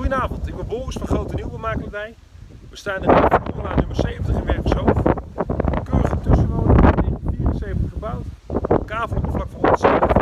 Goedenavond, ik ben Boris van Grote Nieuwbouwmakelaardij. We staan in de Formula nummer 70 in Wervershoofd. Keurige tussenwoning, 1974 gebouwd. Kaveloppervlak van 157